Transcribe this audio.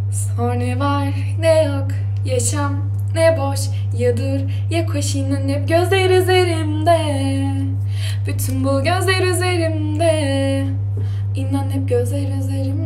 Sor ne var ne yok, yaşam ne boş, ya dur ya koş, inan hep gözler üzerimde. Bütün bu gözler üzerimde, İnan hep gözler üzerimde.